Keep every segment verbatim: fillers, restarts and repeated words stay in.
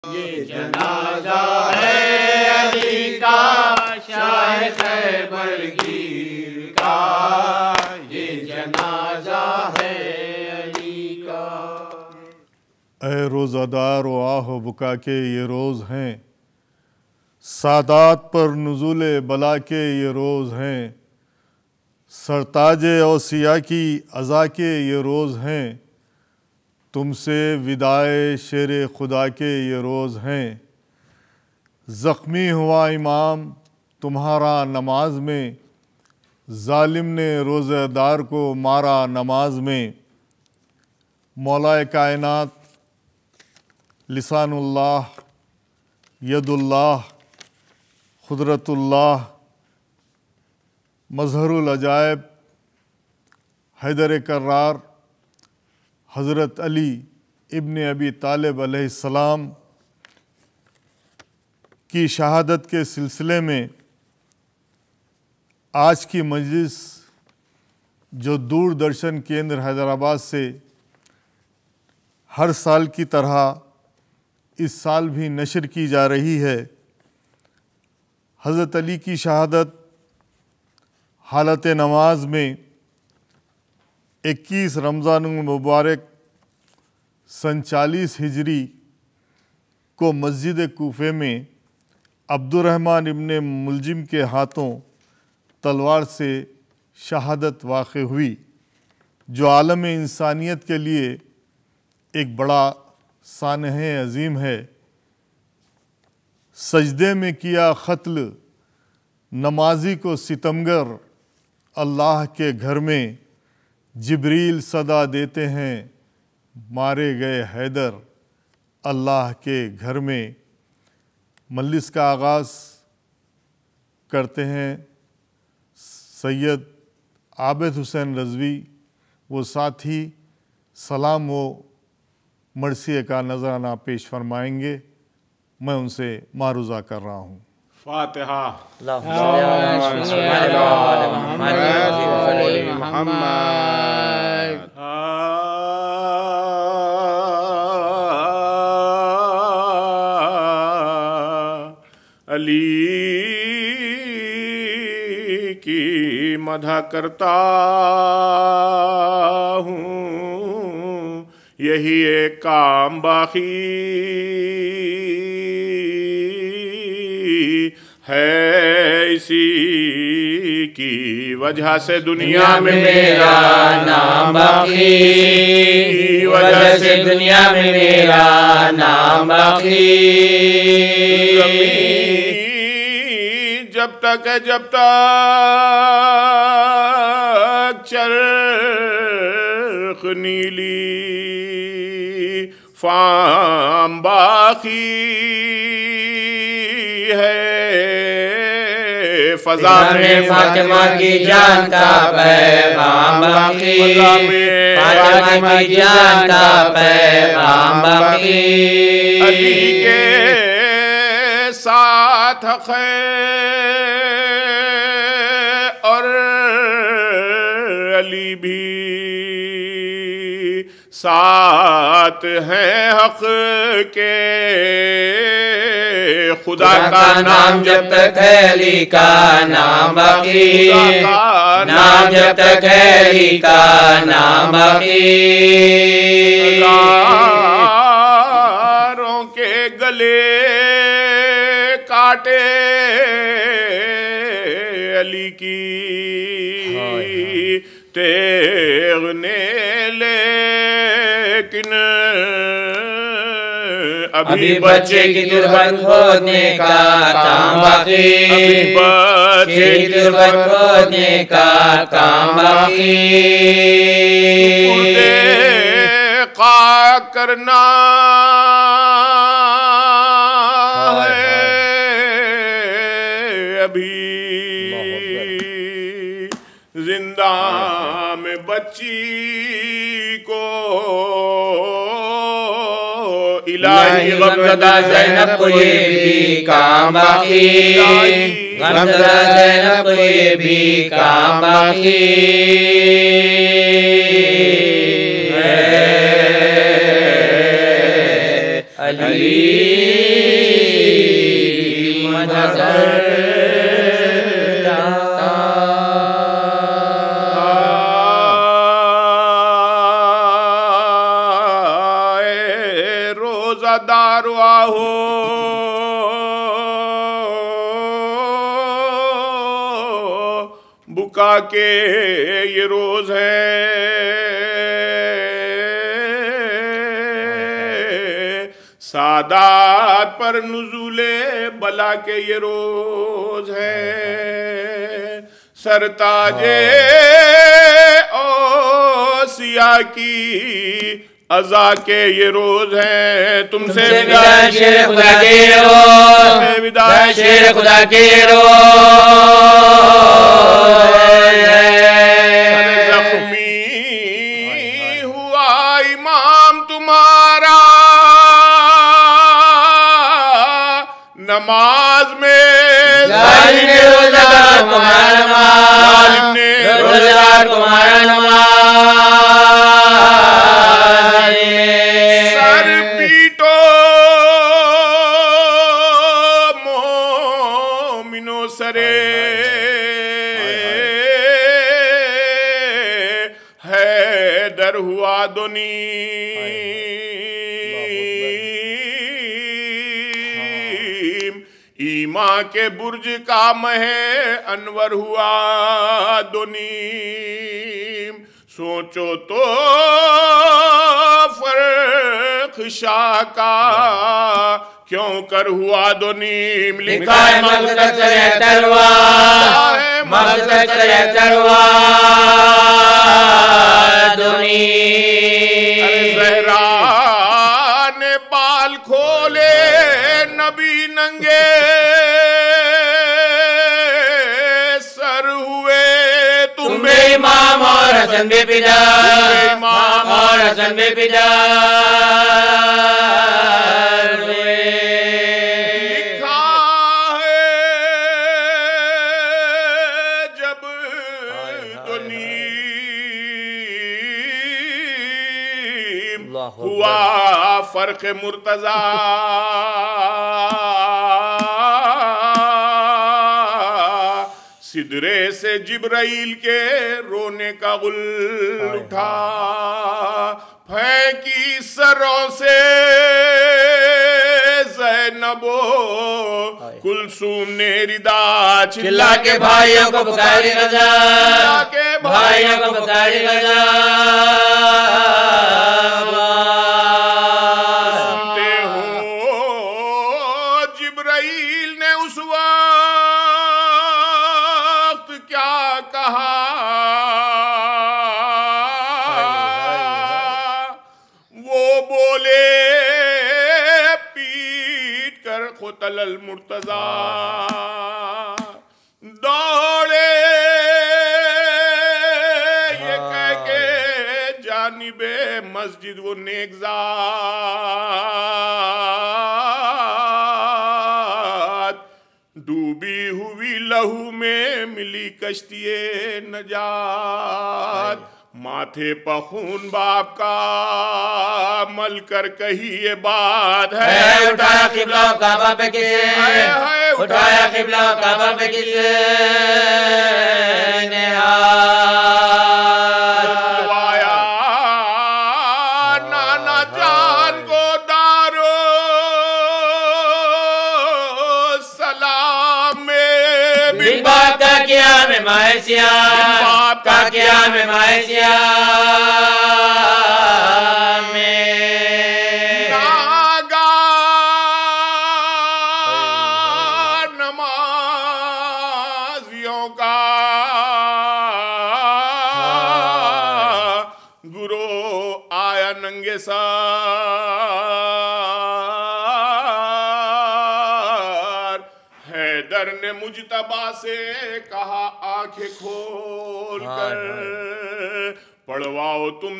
ये जनाजा है अली का, शाह खैबर गिर का, ये जनाजा है अली का। ऐ रोज़ादार व आह बुका के ये रोज़ हैं, सादात पर नुज़ुले बला के ये रोज़ हैं, सरताजे औसिया की अज़ा के ये रोज़ हैं, तुमसे विदाए शेर खुदा के ये रोज़ हैं। ज़ख्मी हुआ इमाम तुम्हारा नमाज में, जालिम ने रोज़ेदार को मारा नमाज में। मौलाए कायनात लिसानुल्लाह, यदुल्लाह, खुदरतुल्लाह, मज़हरुल अजायब, हैदर कर्रार हज़रत अली इब्न अबी तालिब अलैहिस्सलाम की शहादत के सिलसिले में आज की मजलिस जो दूरदर्शन केंद्र हैदराबाद से हर साल की तरह इस साल भी नशर की जा रही है, हज़रत अली की शहादत हालत नमाज में इक्कीस रमज़ान मुबारक सन चालीस हिजरी को मस्जिद कूफे में अब्दुर्रहमान इब्ने मुलजिम के हाथों तलवार से शहादत वाक़ हुई, जो आलम इंसानियत के लिए एक बड़ा सानह अज़ीम है। सजदे में किया क़त्ल नमाजी को सितमगर, अल्लाह के घर में जिब्रील सदा देते हैं, मारे गए हैदर अल्लाह के घर में। मजलिस का आगाज़ करते हैं सैयद आबिद हुसैन रज़वी, वो साथ ही सलाम व मरसिए का नजराना पेश फरमाएंगे। मैं उनसे मारूज़ा कर रहा हूँ। फातिहा। अली की मदह करता हूँ, यही एक काम बाकी है, इसी की वजह से दुनिया में मेरा नाम बाकी, वजह से दुनिया में मेरा नाम बाकी। जब तक जब तक चरख नीली फाम बाकी है, फज़ा में फातिमा की जान का पैगाम बाकी, फातिमा की जान का पैगाम बाकी। अली के साथ खैर और अली भी साथ हैं हक के, खुदा का नाम जब तक है अली का नाम बाकी, नाम जब तक है अली का नाम बाकी। यारों के गले काटे अली की तेग ने, लेकिन अभी बच्चे की दुर्बत खोदने का काम बाकी, अभी बच्चे की दुर्बत खोदने का काम बाकी। का करना है अभी, जिंदा में बच्ची को इलाही गमज़दा ज़ैनब को ये भी काम बाकी, गमज़दा ज़ैनब को ये भी काम बाकी है। अली रोजादार हो बुका के ये रोज है, सादात पर नुज़ूले बला के ये रोज है, सरताजे औसिया की अज़ा के ये रोज है। तुमसे विदाई शेर खुदा के रोज, विदाई शेर खुदा के रोज। जख्मी हुआ इमाम तुम्हारा नमाज में, जालिम ने रोज़ादार तुम्हारा नमाज, जालिम ने रोज़ादार तुम्हारा नमाज। सर पीटो मोमिनो सरे, हैदर हुआ दुनी ईमा के बुर्ज का महे अनवर हुआ दुनीम। सोचो तो फर्क शाह का क्यों कर हुआ दुनीम। लिखा है मगज़ तक चले तलवार, मगज़ तक चले तलवार दुनीम। ज़हरा ने बाल खोले नबी नंगे सर हुए, तुम इमाम और हसन बे पिता, इमाम और हसन बे पिता। लिखा है जब दुनीम हुआ फर्क मुर्तजा, सिदरे से जिब्राइल के रोने का गुल उठा, फेंकी सरों से ज़ैनबो कुलसूम ने रिदा, चिल्ला के भाइयों को पुकारी गजा, चिल्ला के भाइयों को पुकारी गजा। सुनते हो जिब्राइल ने उस वक्त क्या कहा, वो बोले पीट कर खुतल मुर्तजा, दौड़े ये कह के जानिबे मस्जिद वो नेकज़ात, डूबी हुई लहू में मिली कश्तिए नजात, माथे पर खून बाप का मल कर कही ये बात है, उठाया किबला काबा पे किसे, है, है, उठाया किबला काबा पे किसे ने लुटवाया नाना जान को दारो सलाम में, बिन बाप का किया में मायसिया, बाप का किया में मायसिया में। नागा नमाजियों का गुरो आया नंगे सार, हैदर ने मुजतबा से कहा आंखें खोल कर पढ़वाओ तुम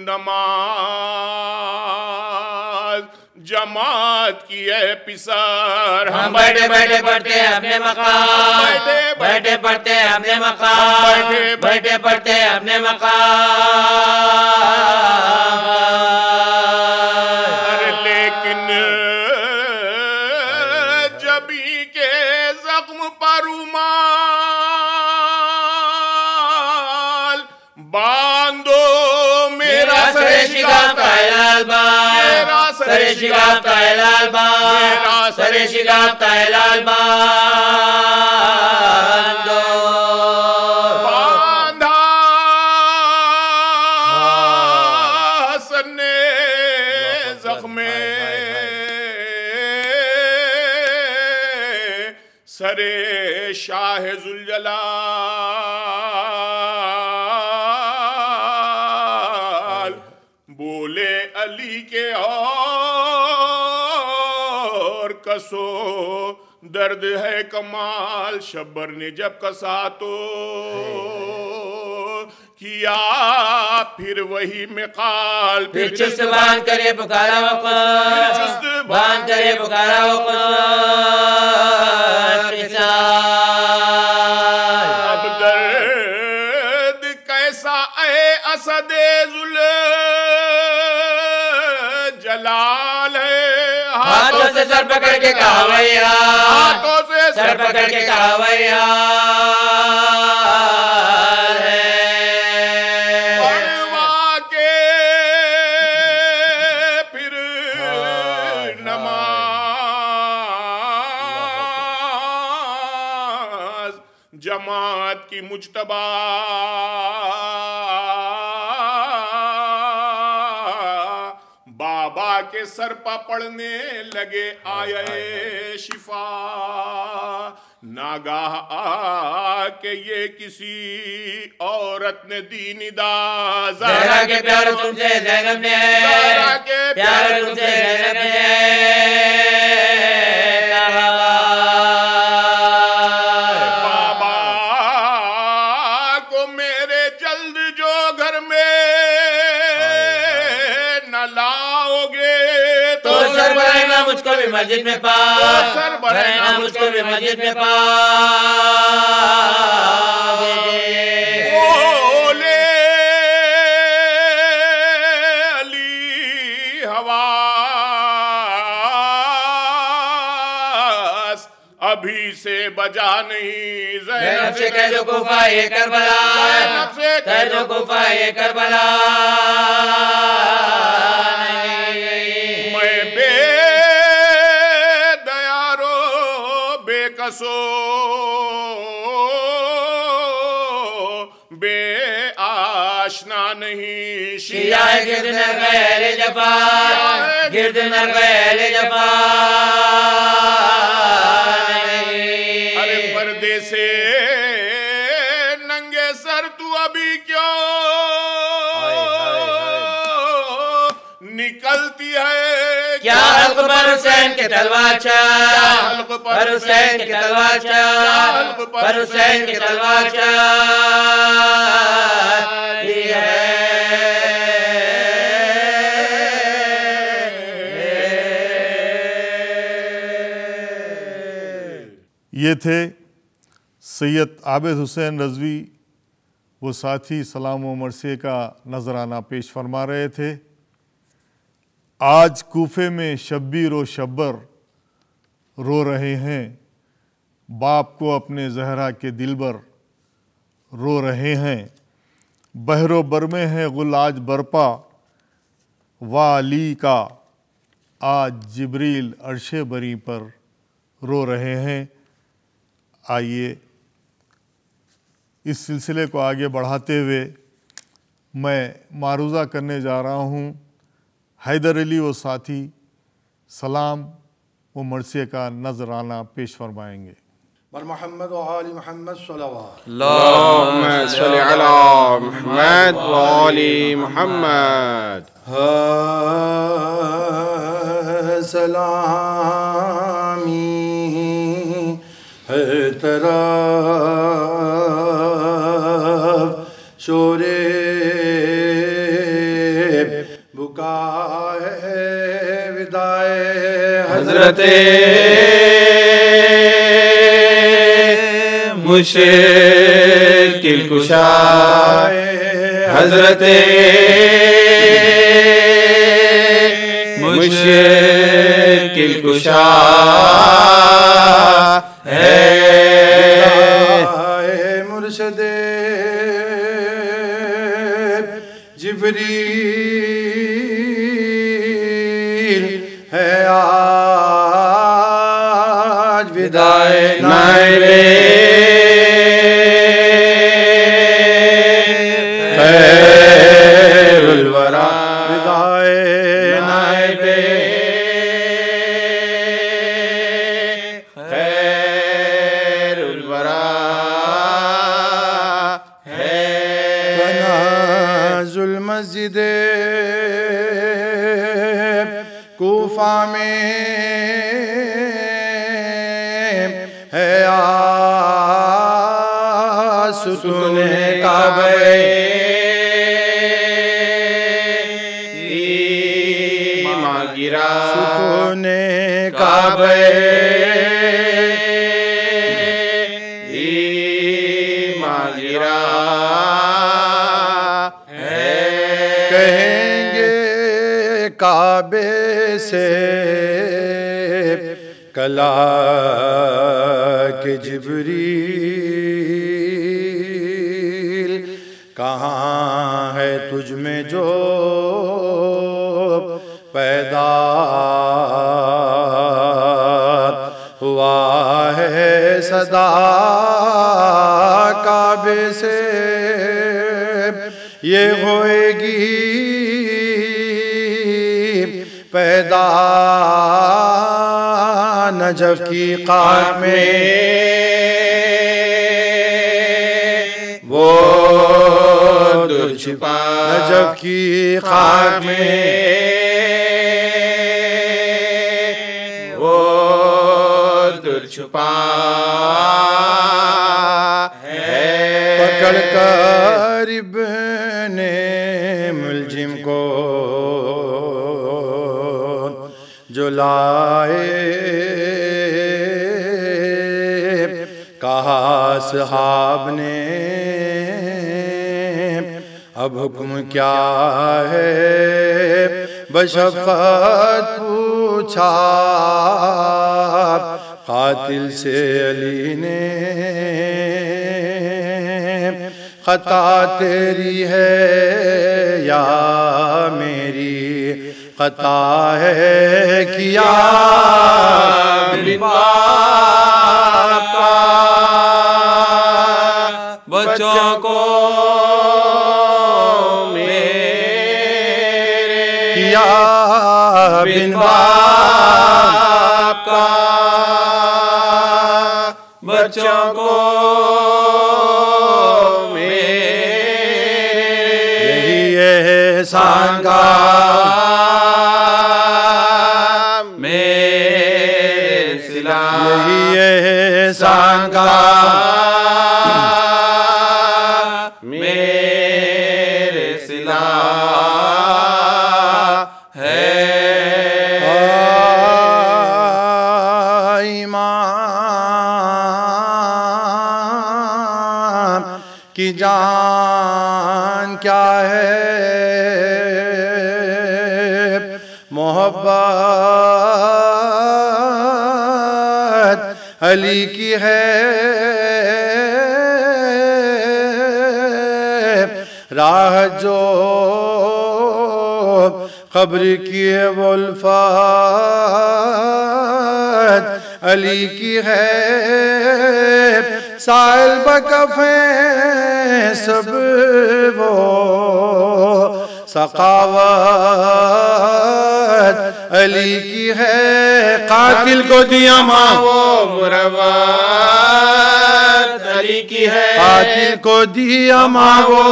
नमाज, जमात की है पिसार, हम बैठे बैठे पढ़ते अपने मकाम, बैठे बैठे पढ़ते अपने मकाम, बैठे बैठे पढ़ते अपने मकाम। अरे लेकिन जबी के जख्म पर रुमाल बांधो, मेरा सरे शिगाफ का ऐलान बांध, मेरा सरे शिगाफ का ऐलान बांध, मेरा सरे शिगाफ का ऐलान बांधो। बांधा सन्ने जख्मे सरे शाह जुलजलाल, बोले अली के और कसो दर्द है कमाल। शब्बर ने जब कसा तो किया फिर वही मिकाल, फिर चुस्त बांध करे पुकारा वक़्त, चुस्त बांध करे पुकारा वक़्त। अब दर्द कैसा ए असदे जुल जलाल है। हाथों से सर पकड़ के कहा भैया, हाथों से सर पकड़ के कहा भैया पढ़वा के फिर नमाज जमात की मुजतबा बाबा के सर पर पड़ने लगे आये शिफा। नागाह आके ये किसी औरत ने दी निदा, ज़हरा के प्यार तुमसे ज़ैनब ने, ज़हरा के प्यार तुमसे ज़ैनब ने कहा। बाबा को मेरे जल्द जो घर में न लाओगे तो सर बढ़ाना मुझको भी मस्जिद में पा, सर बढ़ाना मुझको भी मस्जिद में पा। बोले अली हवास अभी से बजा नहीं। ज़ैनब से कह दो कुफा ये करबला, ज़ैनब से कह दो कुफा ये करबला। मैं बे दयारो बेकसो बे आशना नहीं। शिया गिरद नर गए जफा, गिरद नर गए जफा। अरे पर्दे से नंगे सर तू अभी क्यों निकलती है? क्या हल्क पर हुसैन के तलवार चाल, पर हुसैन के तलवार चाल, पर हुसैन के तलवार चाल है। ये थे सैयद आबिद हुसैन रज़वी, वो साथी सलाम व मरसे का नजराना पेश फरमा रहे थे। आज कूफे में शब्बीर व शब्बर रो रहे हैं, बाप को अपने ज़हरा के दिलबर रो रहे हैं। बहरो बर में है गुल आज बरपा, वाली का आज जिब्रील अर्शे बरी पर रो रहे हैं। आइए इस सिलसिले को आगे बढ़ाते हुए मैं मारूज़ा करने जा रहा हूँ हैदर अली व साथी सलाम व मरसे का नजराना पेश फरमाएंगे। बर मोहम्मद व आली मोहम्मद सल्लल्लाहु अल्लाहुम्मा सल्लि अला मुहम्मद व आली मुहम्मद। सलामी है तरफ शोरे बुकाए विदाए हज़रते मुश्किल कुशा, हज़रते मुश्किल कुशा है। विदाए नाइबे खैरुल वरा विदाए नाइबे खैरुल वरा है कनाजुल मस्जिद कूफा में है आसुतूने काबे मागिरा सुतूने काबे मागिरा कहेंगे काबे से कला के जिब्रील कहाँ है तुझ में जो पैदा हुआ है सदा काबे से ये होएगी पैदा नजफ की खाक में वो दूर छुपा नजफ की खाक में वो दूर छुपा है पकड़ कर इब्ने मुलजिम को जो लाए कहा साहब ने अब हुक्म क्या है बशफ़क़त पूछा कातिल से अली ने खता तेरी है या मेरी खता है किया बिन बाप का बच्चों को मेरे किया बिन बाप का बच्चों को मेरे यही एहसान का यही एहसान का मेरे सिला है इमाम की जान क्या है मोहब्बत अली की है राह जो खबर की है वो उल्फत अली की है साहिल बकफ़े सब वो सखावत अली की है कातिल को दिया माँ वो मुरवत अली की है कातिल को दिया माँ वो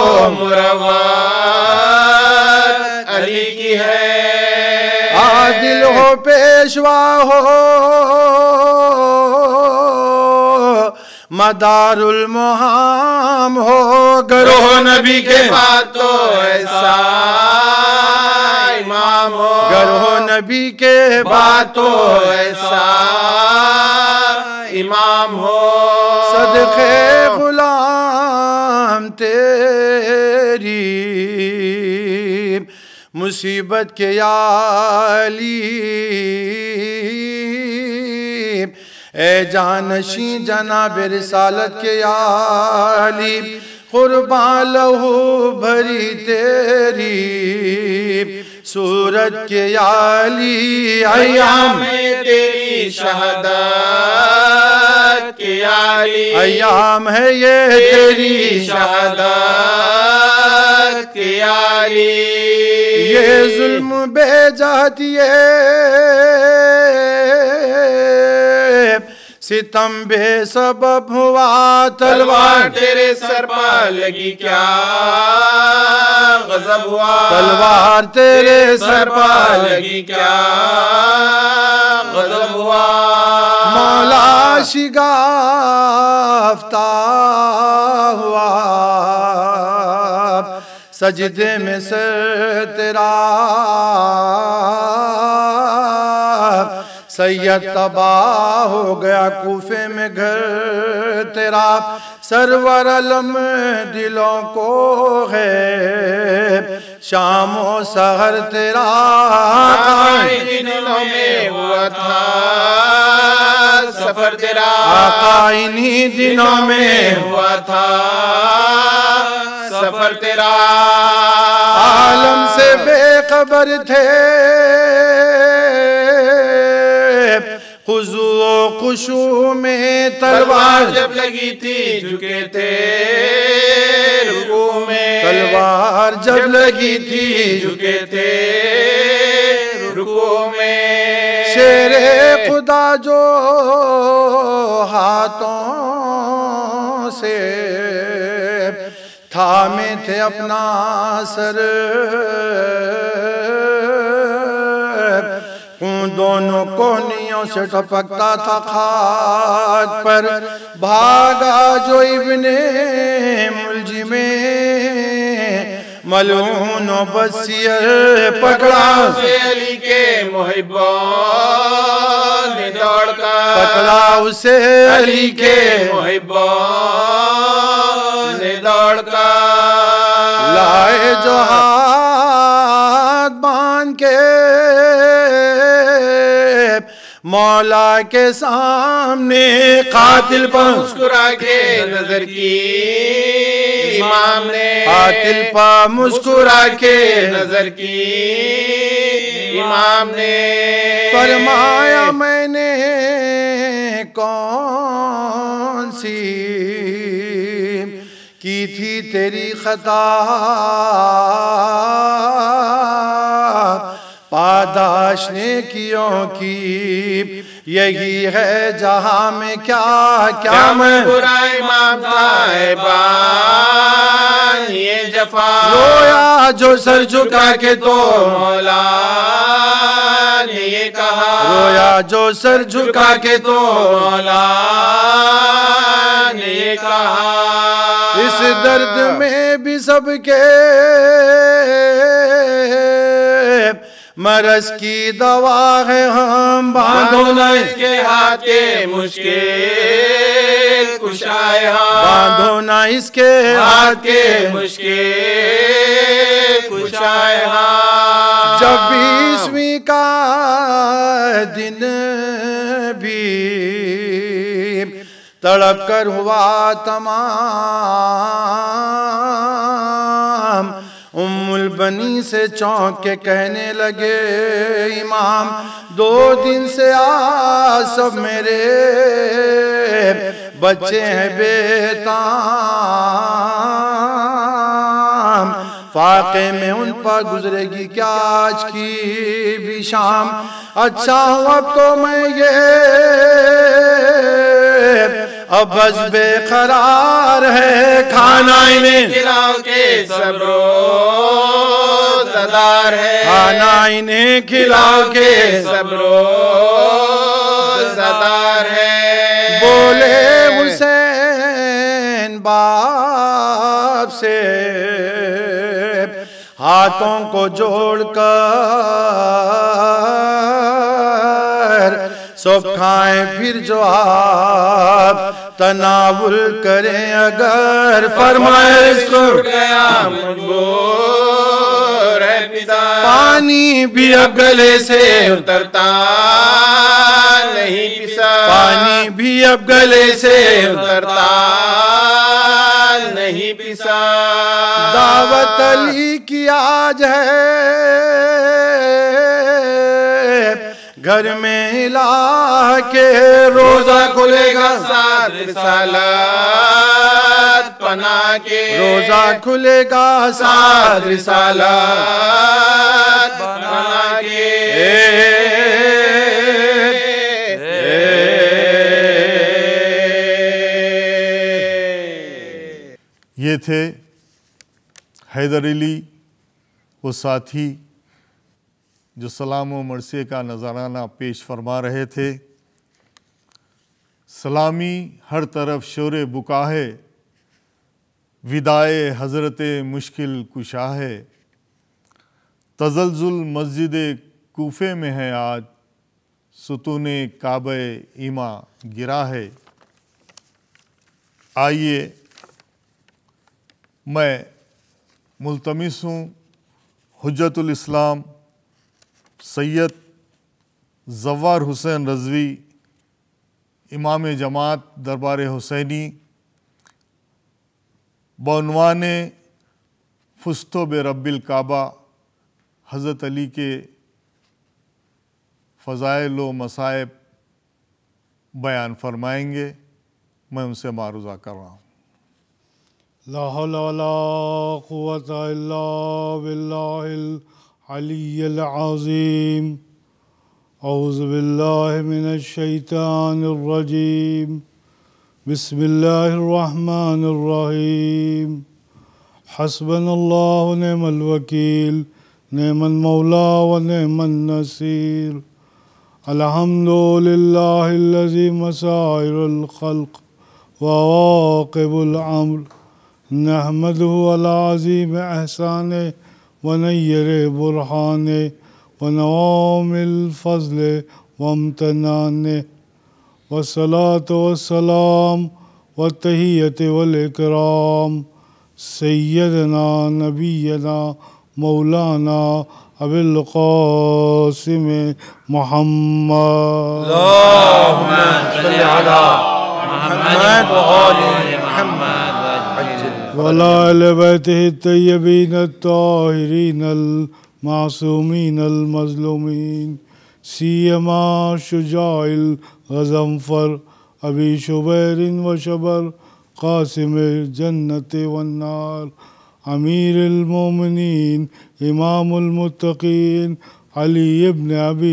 मुरवत अली की है आदिल हो पेशवा हो मदारुल मुहाम हो गरो नबी के बाद तो ऐसा इमाम हो गरो नबी के बाद तो ऐसा इमाम हो सदके गुलाम तेरी मुसीबत के याली ए जानशी जनाब रिसालत के याली कुर्बान लहू भरी तेरी सूरत के याली अय्याम में तेरी शहादत आली, अय्याम है ये तेरी शहादत की आली। ये जुल्म बेजातिए सितम बेसबब हुआ, तलवार तेरे सर पर लगी क्या गजब हुआ, तलवार तेरे सर पर लगी क्या गजब हुआ। मौला शिगाफ्ता हुआ सजदे में सर तेरा, सैयद तबाह हो गया कूफे में घर तेरा। सरवर अलम दिलों को है शामो सहर तेरा, दिलों में हुआ था सफर तेरा, आका इन्हीं दिनों में हुआ था सफर तेरा। आलम से बेखबर थे खुजू खुशू में, तलवार जब लगी थी झुके थे रुकू में, तलवार जब लगी थी झुके थे रुकू में। शेरे खुदा जो हाथों से थामे थे अपना सर, उन दोनों कोनियों से टपकता था खाक पर। भागा जो इब्ने मुलजिमे मलून बसियर पकड़ा, से अली के मुहिब्बों ने दौड़कर पकड़ा उसे अली के मुहिब्बों ने दौड़कर। लाए जो हाथ बांध के मौला के सामने, कातिल पर मुस्कुरा के नजर की इमाम ने, कातिल पर मुस्कुरा के नजर की इमाम ने। फरमाया मैंने कौन सी की थी तेरी खता, पादाश ने कियों की यही है जहां में क्या क्या मैं बुरा इमाम साहिबान ये जफा, रोया जो सर झुका के तो मौला ने ये कहा, रोया जो सर झुका के तो मौला ने ये कहा। इस दर्द में भी सबके मरज की दवा है, हम बांधो न इसके हाथ के मुश्किल कुशाए, बांधो न इसके हाथ के मुश्किल कुशाए। जब बीसवीं का दिन भी तड़प कर हुआ तमाम, उम्मुल बनी से चौंक के कहने लगे इमाम, दो दिन से आज सब मेरे बच्चे हैं बेताम, फाके में उन पर गुजरेगी क्या आज की भी शाम। अच्छा अब तो मैं ये अब बस बेकरार है, खाना इन्हें खिलाओ के सबरो सदार है, खाना इन्हें खिलाओ के सबरो सदार है। बोले हुसैन बाप से हाथों को जोड़कर, सब खाएं फिर जो आप तनावुल करें अगर, फरमाए इसको गया मजबूर है पिता, पानी भी अब गले से उतरता नहीं पिसा, पानी भी अब गले से उतरता नहीं पिसा। दावत अली की आज है घर में इलाह के रोजा खुलेगा साथ रिसालत पना के रोजा खुलेगा साथ रिसालत पना के ये थे हैदर अली वो साथी जो सलाम व मरसिए का नजराना पेश फरमा रहे थे। सलामी हर तरफ शोर बुकाहे विदाए हज़रत मुश्किल कुशा है। तज़लज़ुल मस्जिद कूफे में है आज सुतूने काबे ईमा गिरा है। आइए मैं मुल्तमिस हूँ हुज्जतुल इस्लाम सैयद ज़फ़्फ़ार हुसैन रज़वी इमाम जमात दरबार हुसैनी बउनवान फुस्तो बे रब्बिल काबा हज़रत अली के फ़ज़ाइल व मसाइब बयान फरमाएंगे। मैं उनसे मारूज़ा कर रहा हूँ। ला हौला वला कुव्वता इल्ला बिल्लाहिल अलिय्यिल अज़ीम। औज़ु बिल्लाहि मिनश शैतानिर रजीम। बिस्मिल्लाहिर रहमानिर रहीम। हस्बनल्लाहु व निअमल वकील निअमल मौला व निअमन नसीर। अल्हम्दुलिल्लाहिल्लज़ी मसाइरुल खल्क़ व अवाक़िबुल अम्र नहमदुहु अला अज़ीम एहसाने व नय्यिर बुरहाने व नवामिल फ़ज़्ले व इम्तिनाने वस्सलातु वस्सलाम व तहियत वल इकराम सय्यदना नबियना मौलाना अबिल क़ासिम मुहम्मद। अल्लाहुम्मा सल्लि अला मुहम्मद व आलि मुहम्मद व अला अहलि बैतिहि अत्तय्यबीन अत्ताहिरीन अल-मासूमीन अल-मज़लूमीन सियमा शुजाइल गज़नफ़र अबी शुबैरिन व शबर क़ासिम जन्नत वन्नार अमीरुल मोमिनीन इमामुल मुत्तक़ीन अली इब्न अबी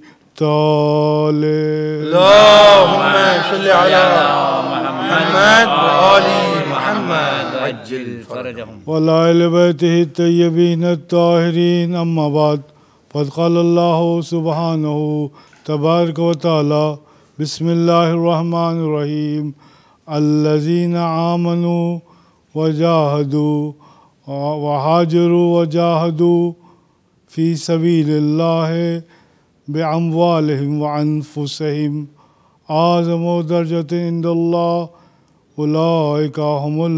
तालिब। अल्लाहुम्मा सल्लि अला मुहम्मद व आलि मुहम्मद अज्जिल फरजहुम व अला अहलि बैतिहि अत्तय्यबीन अत्ताहिरीन अम्मा बाद फ़क़द क़ाल अल्लाहु सुब्हानहु तबारक व तआला बिस्मिल्लाहिर रहमानिर रहीम अल्लज़ीना आमनू व जाहदू व हाजरू व जाहदू फ़ी सबीलिल्लाहि बिअम्वालिहिम व अनफुसिहिम आज़मु दरजतिन इंदल्लाह उलाइका हुमुल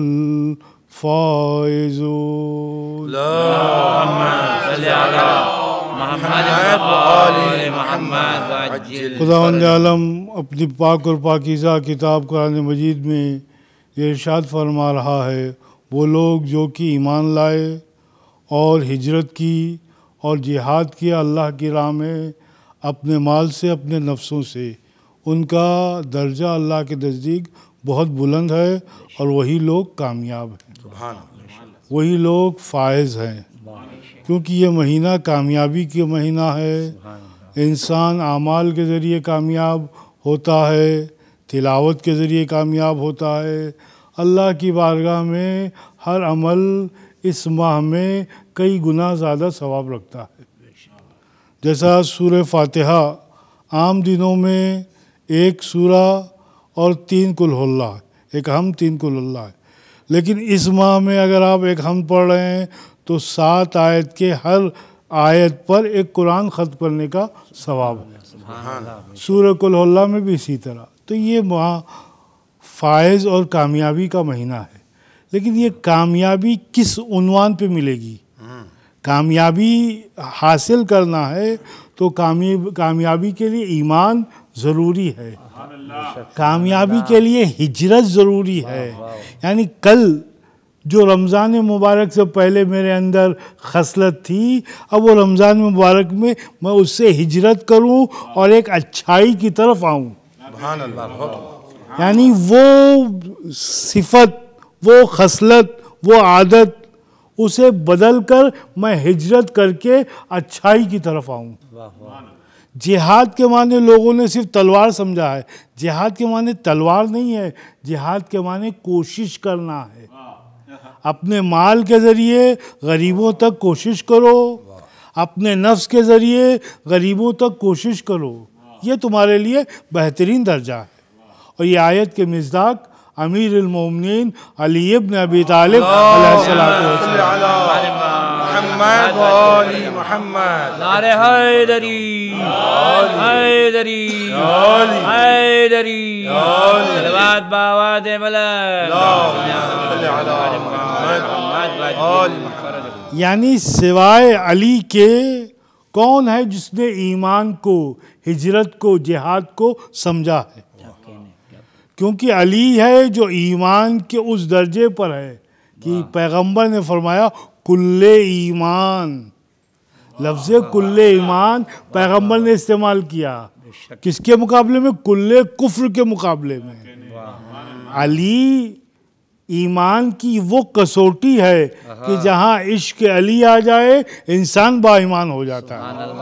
फ़ाइज़ून। अल्लाहुम्मा सल्लि अला मुहम्मद व आलि मुहम्मद अज्जिल खुदावंद आलम अपनी पाक और पाकीज़ा किताब कुरान मजीद में ये इरशाद फरमा रहा है, वो लोग जो कि ईमान लाए और हिजरत की और जिहाद किया अल्लाह की राह में अपने माल से अपने नफ्सों से, उनका दर्जा अल्लाह के नज़दीक बहुत बुलंद है और वही लोग कामयाब हैं, वही लोग फायज़ हैं। क्योंकि ये महीना कामयाबी का महीना है। इंसान आमाल के ज़रिए कामयाब होता है, तिलावत के ज़रिए कामयाब होता है। अल्लाह की बारगाह में हर अमल इस माह में कई गुना ज़्यादा सवाब रखता है। जैसा सूरह फातिहा आम दिनों में एक सूरा और तीन कुल हुल्ला है, एक हम तीन कुल हुल्ला है, लेकिन इस माह में अगर आप एक हम पढ़ रहे हैं तो सात आयत के हर आयत पर एक कुरान ख़त्म करने का सवाब है। सूरह कुल हुल्ला में भी इसी तरह। तो ये माह फ़ायज़ और कामयाबी का महीना है। लेकिन ये कामयाबी किस उन्वान पे मिलेगी? कामयाबी हासिल करना है तो कामयाबी कामयाबी के लिए ईमान ज़रूरी है, कामयाबी के लिए हिजरत ज़रूरी है। यानी कल जो रमज़ान मुबारक से पहले मेरे अंदर खसलत थी, अब वो रमज़ान मुबारक में मैं उससे हिजरत करूं और एक अच्छाई की तरफ आऊं। सुभान अल्लाह, बहुत यानी वो सिफत, वो खसलत, वो आदत, उसे बदल कर मैं हिजरत करके अच्छाई की तरफ आऊं। जिहाद के माने लोगों ने सिर्फ तलवार समझा है। जिहाद के माने तलवार नहीं है, जिहाद के माने कोशिश करना है। अपने माल के ज़रिए गरीबों तक कोशिश करो, अपने नफ्स के ज़रिए गरीबों तक कोशिश करो, ये तुम्हारे लिए बेहतरीन दर्जा है। और ये आयत के मिज़दाक अमीर अल मोमिनीन अली इब्न अबी तालिब अलैहिस्सलातु वस्सलाम। मोहम्मद वाली मोहम्मद, नारे हैदरी हैदरी हैदरी, सलवात बावाद मलक। यानी सिवाय अली के कौन है जिसने ईमान को, हिजरत को, जिहाद को समझा है? क्योंकि अली है जो ईमान के उस दर्जे पर है कि पैगंबर ने फरमाया कुल्ले ईमान। लफ्ज़ कुल्ले ईमान पैगंबर ने इस्तेमाल किया, किसके मुकाबले में? कुल्ले कुफ्र के मुकाबले में। अली ईमान की वो कसौटी है कि जहाँ इश्क अली आ जाए इंसान बाईमान हो जाता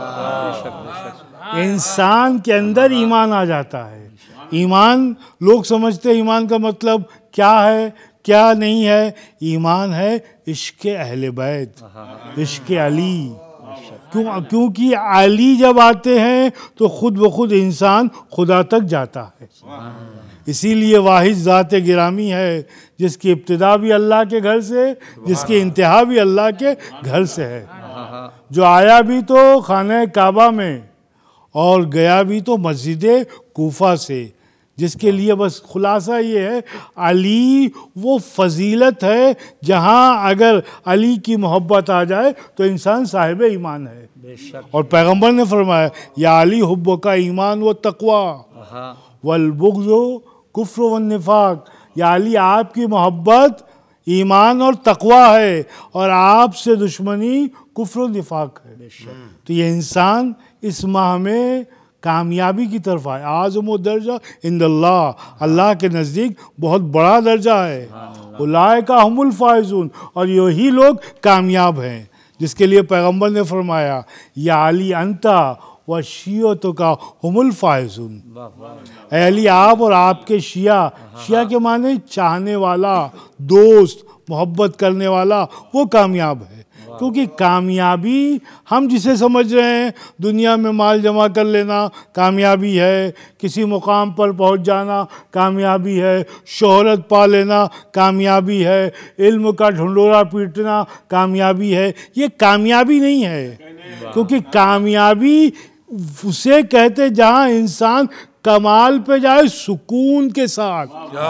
है, इंसान के अंदर ईमान आ जाता है। ईमान, लोग समझते हैं ईमान का मतलब क्या है क्या नहीं है। ईमान है इश्क अहले बैत, इश्क अली। क्यों? क्योंकि अली जब आते हैं तो खुद ब खुद इंसान खुदा तक जाता है। इसीलिए वाहिद ज़ात गिरामी है जिसकी इब्तिदा भी अल्लाह के घर से, जिसकी इंतहा भी अल्लाह के घर से है, जो आया भी तो खाने काबा में और गया भी तो मस्जिद कूफा से, जिसके लिए बस खुलासा ये है अली वो फजीलत है जहाँ अगर अली की मोहब्बत आ जाए तो इंसान साहिब ईमान है। और पैगंबर ने फरमाया या अली हुब्ब का ईमान व तकवा वल बुग़्ज़ कुफ्र व निफाक। या अली आपकी मोहब्बत ईमान और तकवा है और आपसे दुश्मनी कुफ्र व निफाक है। तो ये इंसान इस माह में कामयाबी की तरफ आए। आज़म दर्जा इंदल्लाह, अल्लाह के नज़दीक बहुत बड़ा दर्जा है। उलाइका हुमुल फाइज़ून, और यही लोग कामयाब हैं जिसके लिए पैगंबर ने फरमाया या अली अंता व शियतो का हुमुल फाइज़ून। अली आप और आपके शिया, शिया के माने चाहने वाला, दोस्त, मोहब्बत करने वाला, वो कामयाब है। क्योंकि कामयाबी हम जिसे समझ रहे हैं दुनिया में माल जमा कर लेना कामयाबी है, किसी मुकाम पर पहुंच जाना कामयाबी है, शोहरत पा लेना कामयाबी है, इल्म का ढंढोरा पीटना कामयाबी है, ये कामयाबी नहीं है। क्योंकि कामयाबी उसे कहते जहां इंसान कमाल पे जाए सुकून के साथ,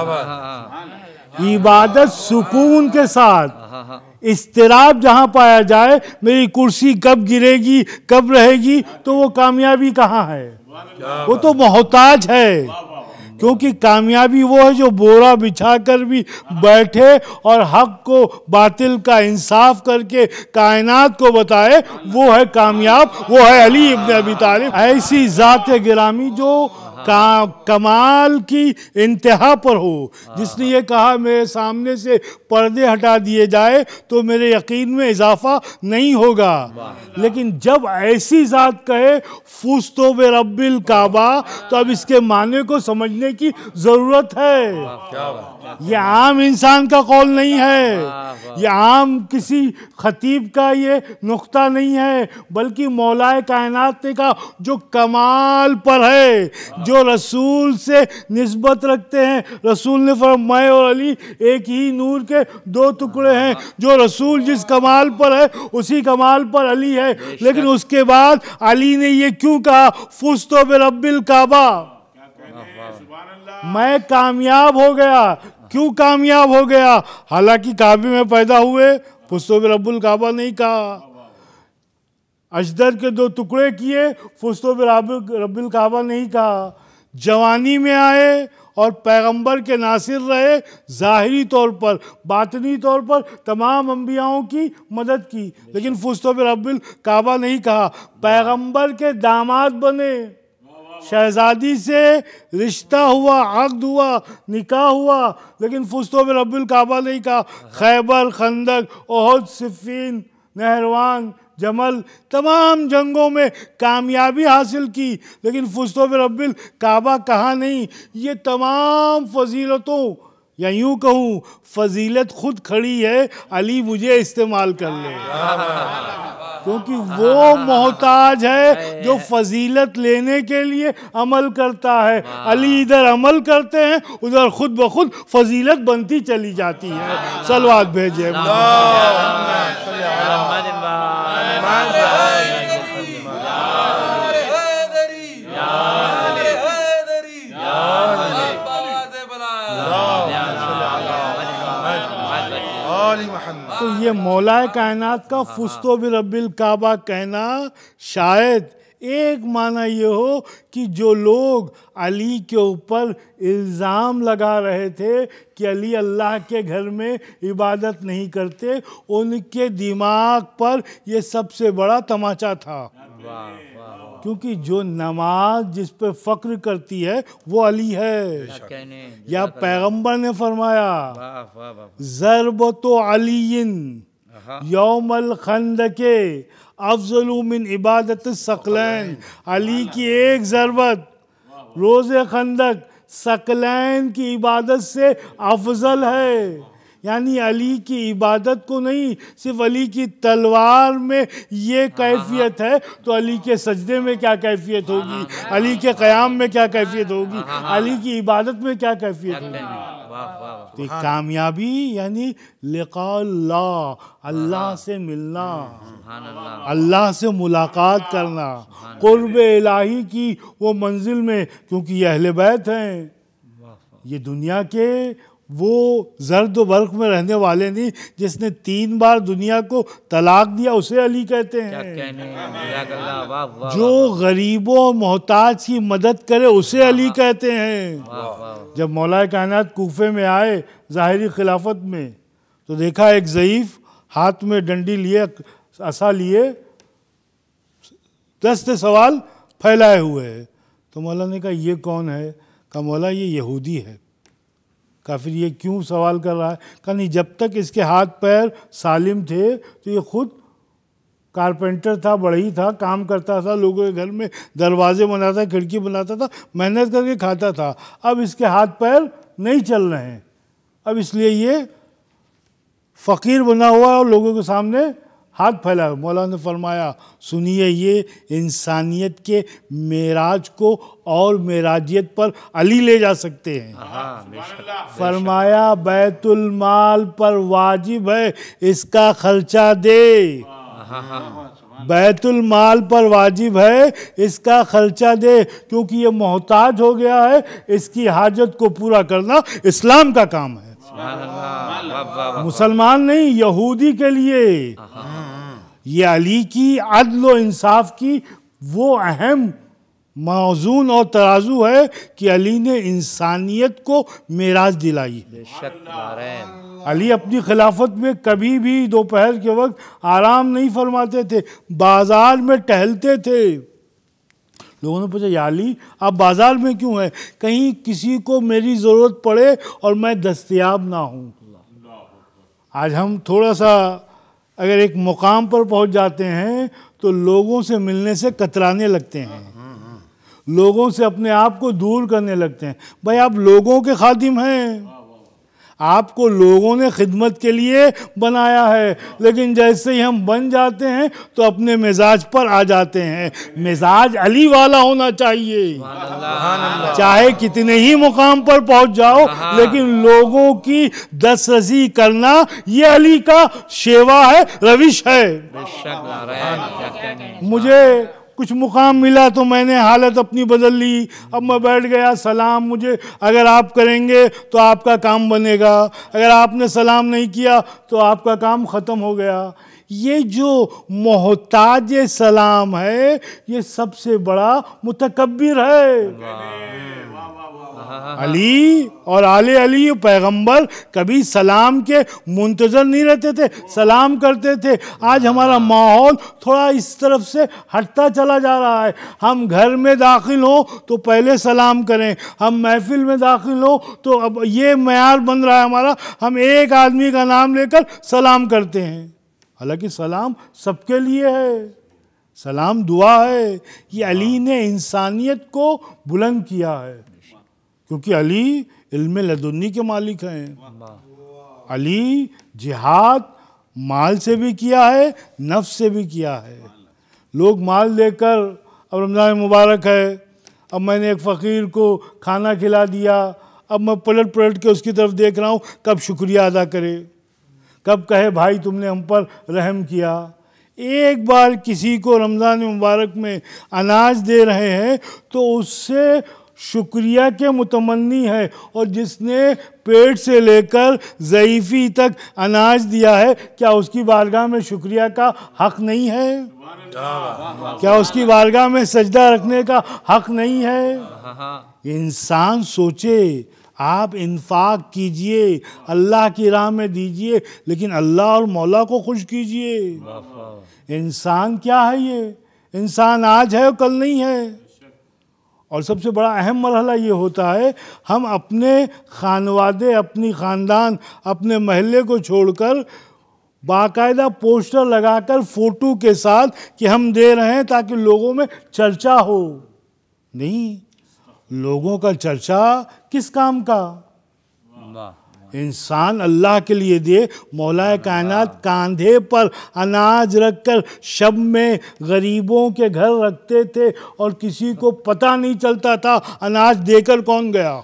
इबादत सुकून के साथ, इस्तिराब जहाँ पाया जाए, मेरी कुर्सी कब गिरेगी कब रहेगी, तो वो कामयाबी कहाँ है? वो तो मोहताज है। क्योंकि कामयाबी वो है जो बोरा बिछा कर भी बैठे और हक को बातिल का इंसाफ करके कायनात को बताए, वो है कामयाब, वो है अली इब्न अबी तालिब। ऐसी ज़ात गिरामी जो का कमाल की इंतहा पर हो, जिसने ये कहा मेरे सामने से पर्दे हटा दिए जाए तो मेरे यकीन में इजाफा नहीं होगा। लेकिन जब ऐसी ज़ात कहे फुस्तो बे रब्बिल काबा, तो अब इसके माने को समझने की ज़रूरत है। ये आम इंसान का कौल नहीं है, ये आम किसी खतीब का ये नुक्ता नहीं है, बल्कि मौलाए कायनात का जो कमाल पर है, जो रसूल से निस्बत रखते हैं। रसूल ने फरमाया मैं और अली एक ही नूर के दो टुकड़े हैं। जो रसूल जिस कमाल पर है उसी कमाल पर अली है। लेकिन उसके बाद अली ने ये क्यों कहा फुस्तो बे रब्बिल काबा, मैं कामयाब हो गया। क्यों कामयाब हो गया? हालांकि काबे में पैदा हुए, फुस्तो बे रब्बिल काबा नहीं कहा। अजदर के दो टुकड़े किए, फुस्तो बे रब्बिल काबा नहीं कहा। जवानी में आए और पैगंबर के नासिर रहे ज़ाहिरी तौर पर, बातनी तौर पर तमाम अंबियाओं की मदद की, लेकिन फुस्तो बिरब्बिल काबा नहीं कहा। पैगंबर के दामाद बने, शहजादी से रिश्ता हुआ, अक़्द हुआ, निकाह हुआ, लेकिन फुस्तो बिरब्बिल काबा नहीं कहा। खैबर, खंदक, ओहद, सिफ़ीन, नहरवान, जमल, तमाम जंगों में कामयाबी हासिल की, लेकिन फुस्तो बिरब्बिल काबा कहा नहीं। ये तमाम फजीलतों, या यूँ कहूँ फजीलत खुद खड़ी है, अली मुझे इस्तेमाल कर ले, क्योंकि वो मोहताज है जो फजीलत लेने के लिए अमल करता है। अली इधर अमल करते हैं, उधर खुद ब खुद फजीलत बनती चली जाती है। सलवात भेजे तो ये मौलाए कायनात का फुस्तो बिरब्बिल काबा कहना, शायद एक माना ये हो कि जो लोग अली के ऊपर इल्ज़ाम लगा रहे थे कि अली अल्लाह के घर में इबादत नहीं करते, उनके दिमाग पर ये सबसे बड़ा तमाचा था। क्योंकि जो नमाज जिस पे फ़क्र करती है वो अली है। या पैगंबर ने फरमाया ज़रबतो अलीइन यौमल खंदके अफजलु मिन इबादत सकलैन। अली की एक ज़रबत रोज़े खंदक सकलैन की इबादत से अफजल है। यानी अली की इबादत को नहीं, सिर्फ अली की तलवार में ये कैफियत है तो अली के सजदे में क्या कैफियत होगी, अली के क़याम में क्या कैफियत होगी, अली की इबादत में क्या कैफियत होगी। तो कामयाबी यानी लिक़ा अल्लाह, अल्लाह से मिलना, अल्लाह से मुलाकात करना, क़ुर्ब इलाही की वो मंजिल में। क्योंकि ये अहले बैत हैं, ये दुनिया के वो जर्द बर्क में रहने वाले नहीं। जिसने तीन बार दुनिया को तलाक दिया उसे अली कहते हैं। जो गरीबों और मोहताज की मदद करे उसे अली कहते हैं। जब मौलाए कायनात कूफे में आए ज़ाहिरी खिलाफत में, तो देखा एक ज़ईफ़ हाथ में डंडी लिए, असा लिए, दस्ते सवाल फैलाए हुए है। तो मौला ने कहा ये कौन है? कहा मौला ये यहूदी है। कहा फिर ये क्यों सवाल कर रहा है? कहा नहीं, जब तक इसके हाथ पैर सालिम थे तो ये खुद कारपेंटर था, बढ़ई था, काम करता था, लोगों के घर में दरवाजे बनाता, खिड़की बनाता था, मेहनत करके खाता था। अब इसके हाथ पैर नहीं चल रहे हैं, अब इसलिए ये फ़कीर बना हुआ है और लोगों के सामने हाथ फैला है। मौला ने फरमाया सुनिए, ये इंसानियत के मेराज को और मेराजियत पर अली ले जा सकते हैं। फरमाया बैतुल माल पर वाजिब है इसका खर्चा दे, बैतुल माल पर वाजिब है इसका खर्चा दे, क्योंकि ये मोहताज हो गया है, इसकी हाजत को पूरा करना इस्लाम का काम है। मुसलमान नहीं, यहूदी के लिए ये अली की अदल व इंसाफ की वो अहम मौजून और तराजू है कि अली ने इंसानियत को मेराज दिलाई। अली अपनी खिलाफत में कभी भी दोपहर के वक्त आराम नहीं फरमाते थे, बाजार में टहलते थे। लोगों ने पूछा या अली आप बाजार में क्यों हैं? कहीं किसी को मेरी ज़रूरत पड़े और मैं दस्तयाब ना हूँ। आज हम थोड़ा सा अगर एक मुकाम पर पहुँच जाते हैं तो लोगों से मिलने से कतराने लगते हैं, लोगों से अपने आप को दूर करने लगते हैं। भाई आप लोगों के खादिम हैं, आपको लोगों ने खिदमत के लिए बनाया है, लेकिन जैसे ही हम बन जाते हैं तो अपने मिजाज पर आ जाते हैं। मिजाज अली वाला होना चाहिए, चाहे कितने ही मुकाम पर पहुंच जाओ, लेकिन लोगों की दस्तरसी करना ये अली का शेवा है, रविश है। मुझे कुछ मुकाम मिला तो मैंने हालत अपनी बदल ली, अब मैं बैठ गया, सलाम मुझे अगर आप करेंगे तो आपका काम बनेगा, अगर आपने सलाम नहीं किया तो आपका काम ख़त्म हो गया। ये जो मोहताज सलाम है ये सबसे बड़ा मुतकब्बिर है। अली और आले अली पैगंबर कभी सलाम के मुंतजर नहीं रहते थे, सलाम करते थे। आज हमारा माहौल थोड़ा इस तरफ से हटता चला जा रहा है। हम घर में दाखिल हो तो पहले सलाम करें, हम महफिल में दाखिल हो तो अब ये मयार बन रहा है हमारा, हम एक आदमी का नाम लेकर सलाम करते हैं। हालांकि सलाम सबके लिए है, सलाम दुआ है। कि अली ने इंसानियत को बुलंद किया है, क्योंकि अली इल्म लदुन्नी के मालिक हैं। अली जिहाद माल से भी किया है, नफ्स से भी किया है। लोग माल देकर, अब रमज़ान मुबारक है, अब मैंने एक फ़कीर को खाना खिला दिया, अब मैं पलट पलट के उसकी तरफ देख रहा हूँ कब शुक्रिया अदा करे, कब कहे भाई तुमने हम पर रहम किया। एक बार किसी को रमज़ान मुबारक में अनाज दे रहे हैं तो उससे शुक्रिया के मुतमन्नी है, और जिसने पेट से लेकर ज़ईफ़ी तक अनाज दिया है, क्या उसकी बारगाह में शुक्रिया का हक़ नहीं है? क्या उसकी बारगाह में सजदा रखने का हक़ नहीं है? इंसान सोचे, आप इन्फाक कीजिए, अल्लाह की राह में दीजिए, लेकिन अल्लाह और मौला को खुश कीजिए। इंसान क्या है ये? इंसान आज है और कल नहीं है। और सबसे बड़ा अहम मरहला ये होता है, हम अपने खानवादे, अपनी ख़ानदान, अपने महल्ले को छोड़कर बाकायदा पोस्टर लगाकर फ़ोटो के साथ कि हम दे रहे हैं ताकि लोगों में चर्चा हो। नहीं, लोगों का चर्चा किस काम का? इंसान अल्लाह के लिए दे। मौलाए कायनात कांधे पर अनाज रखकर शब में गरीबों के घर रखते थे और किसी को पता नहीं चलता था अनाज देकर कौन गया।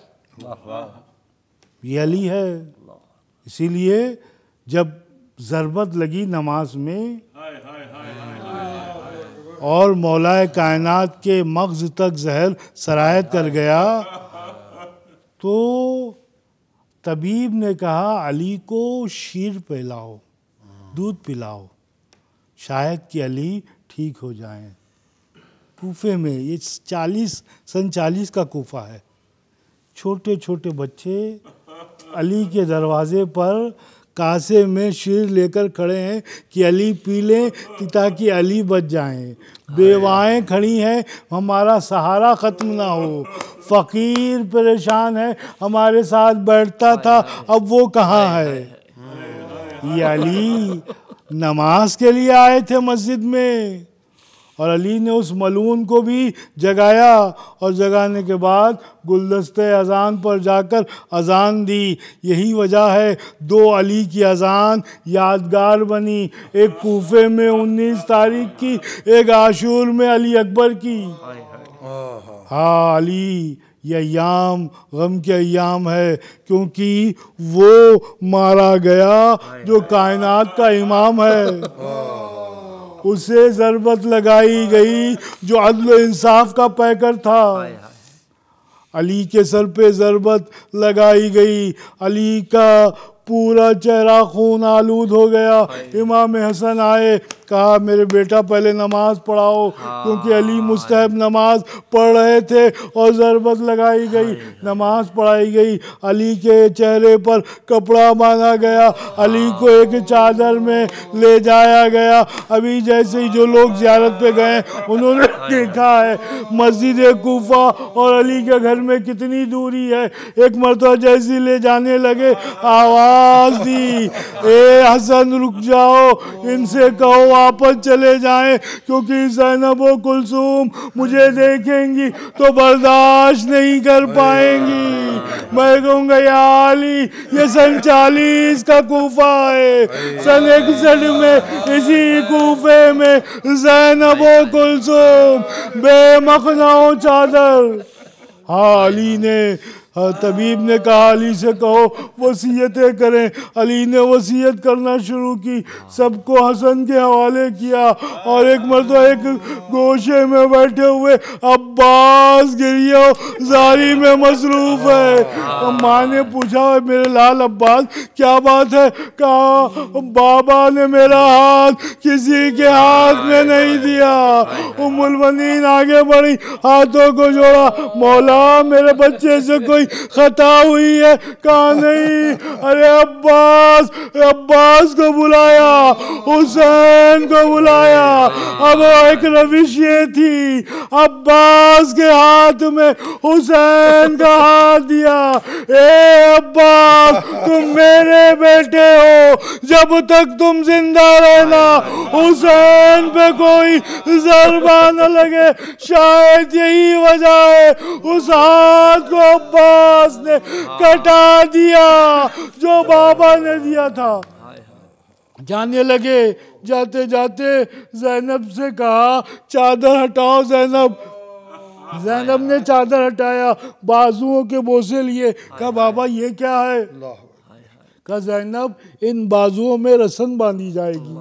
ये अली है। इसीलिए जब ज़रबत लगी नमाज में और मौलाए कायनात के मग़ज़ तक जहर सरायत कर गया, तो तबीब ने कहा अली को शीर पिलाओ, दूध पिलाओ, शायद कि अली ठीक हो जाएं। कूफे में, ये चालीस सन चालीस का कूफा है, छोटे छोटे बच्चे अली के दरवाजे पर कासे में शीर लेकर खड़े हैं कि अली पी लें ताकि अली बच जाएं। बेवाएं खड़ी हैं, हमारा सहारा ख़त्म ना हो। फ़कीर परेशान है, हमारे साथ बैठता था, अब वो कहाँ है? ये अली नमाज के लिए आए थे मस्जिद में, और अली ने उस मलून को भी जगाया, और जगाने के बाद गुलदस्ते अज़ान पर जाकर अज़ान दी। यही वजह है दो अली की अज़ान यादगार बनी, एक कूफे में उन्नीस तारीख की, एक आशूर में अली अकबर की। हाँ, अली ये अय्याम गम के अय्याम है, क्योंकि वो मारा गया जो कायनात का इमाम है। उसे ज़रबत लगाई गई जो अदल इंसाफ का पैकर था। अली के सर पे ज़रबत लगाई गई, अली का पूरा चेहरा खून आलूद हो गया। इमाम हसन आए, कहा मेरे बेटा पहले नमाज पढ़ाओ, क्योंकि अली मुस्तहब नमाज पढ़ रहे थे, और ज़रबत लगाई गई, नमाज पढ़ाई गई। अली के चेहरे पर कपड़ा बांधा गया, अली को एक चादर में ले जाया गया। अभी जैसे ही जो लोग ज़ियारत पे गए उन्होंने देखा है मस्जिद कूफा और अली के घर में कितनी दूरी है। एक मरतबा जैसी ले जाने लगे, आवाज़ दी, ए हसन रुक जाओ, इनसे कहो वापस चले जाएं, क्योंकि ज़ैनब और कुलसूम मुझे देखेंगी तो बर्दाश्त नहीं कर पाएंगी। मैं कहूँगा या अली, ये सन चालीस का कूफा है, सन इकसठ में इसी कूफे में ज़ैनब और कुलसूम बेमखनाओ चादर। हाँ, अली ने, तबीब ने कहा अली से कहो वसीयतें करें। अली ने वसीयत करना शुरू की, सबको हसन के हवाले किया, और एक मर्तबा एक गोशे में बैठे हुए अब्बास गिरियो जारी में मसरूफ़ है। तो माँ ने पूछा मेरे लाल अब्बास क्या बात है? कहा बाबा ने मेरा हाथ किसी के हाथ में नहीं दिया। उम्मुल बनीन आगे बढ़ी, हाथों को जोड़ा, मौला मेरे बच्चे से कोई कोई खता हुई है? कहा नहीं। अरे अब्बास, अब्बास को बुलाया, हुसैन को बुलाया। अब एक रविश ये थी, अब्बास के हाथ में हुसैन का हाथ दिया। ए अब्बास, तुम मेरे बेटे हो, जब तक तुम जिंदा रहना हुसैन पे कोई ज़रबा न लगे। शायद यही वजह है उस हाथ को अब्बास ने कटा दिया जो बाबा ने दिया था। जाने लगे, जाते जाते ज़ैनब से कहा चादर हटाओ। ज़ैनब ज़ैनब ने चादर हटाया, बाजुओं के बोसे लिए। कहा बाबा ये क्या है? कहा ज़ैनब इन बाजुओं में रस्म बांधी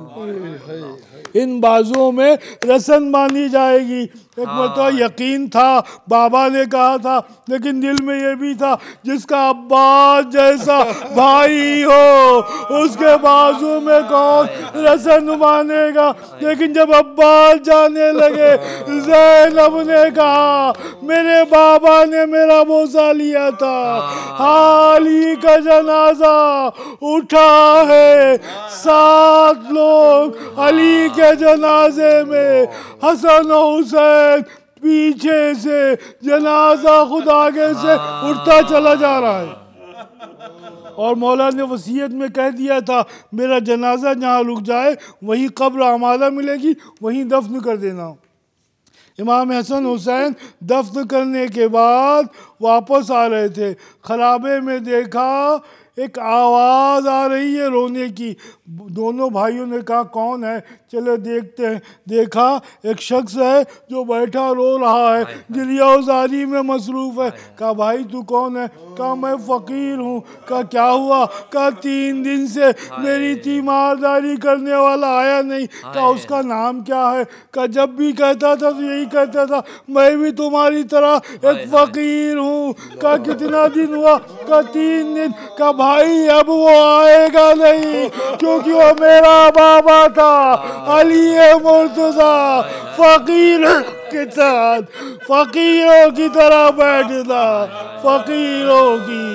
जाएगी, इन बाजुओं में रस्म बांधी जाएगी। एक मतलब यकीन था, बाबा ने कहा था, लेकिन दिल में ये भी था जिसका अब्बास जैसा भाई हो उसके बाजू में कौन रस्म बांधेगा। लेकिन जब अब्बास जाने लगे, ज़ैनब ने कहा मेरे बाबा ने मेरा बोसा लिया था, हाली का जनाजा उठा है। सात लोग अली के जनाजे में, हसन और हुसैन पीछे से, जनाजा खुद आगे से उठता चला जा रहा है। और मौला ने वसीयत में कह दिया था मेरा जनाजा जहाँ रुक जाए वहीं कब्र आमादा मिलेगी, वहीं दफन कर देना। इमाम हसन हुसैन दफन करने के बाद वापस आ रहे थे, खराबे में देखा एक आवाज़ आ रही है रोने की। दोनों भाइयों ने कहा कौन है, चलो देखते हैं। देखा एक शख्स है जो बैठा रो रहा है, गिरियाज़ारी में मसरूफ़ है। कहा भाई तू कौन है? कहा मैं फ़कीर हूँ। कहा क्या हुआ? कहा तीन दिन से मेरी तीमारदारी करने वाला आया नहीं। कहा उसका नाम क्या है? कहा जब भी कहता था तो यही कहता था मैं भी तुम्हारी तरह एक फ़कीर हूँ। कहा कितना दिन हुआ? कहा तीन दिन। कहा भाई अब वो आएगा नहीं, क्योंकि वो मेरा बाबा था अली मुर्तज़ा, फ़कीर के साथ फ़कीरों की तरह बैठता, फ़कीरों